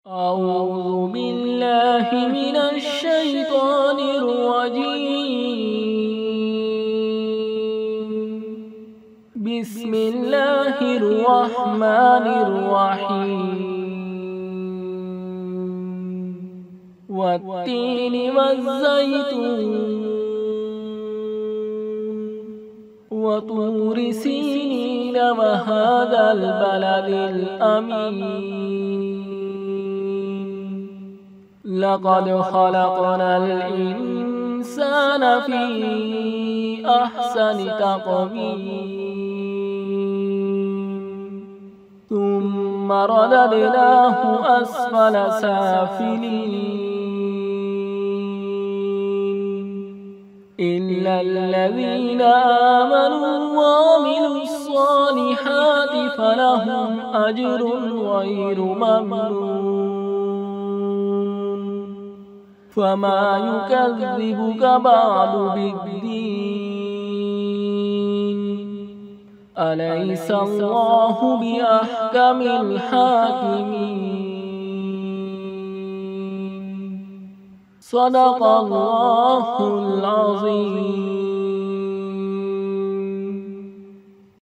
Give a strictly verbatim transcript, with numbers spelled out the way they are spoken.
أعوذ بالله من الشيطان الرجيم. بسم الله الرحمن الرحيم. والتين والزيتون وطور سينين وهذا البلد الأمين. لقد خلقنا الإنسان في أحسن تقويم ثم رددناه أسفل سافلين إلا الذين آمنوا وعملوا الصالحات فلهم أجر غير ممنون. فما يكذبك بعد بالدين أليس الله بأحكم الحاكمين. صدق الله العظيم.